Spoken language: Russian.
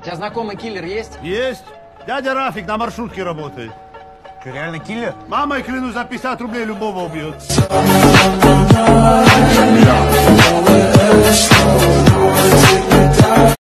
У тебя знакомый киллер есть? Есть. Дядя Рафик на маршрутке работает. Ты реально киллер? Мамой клянусь, за 50 рублей любого убьет.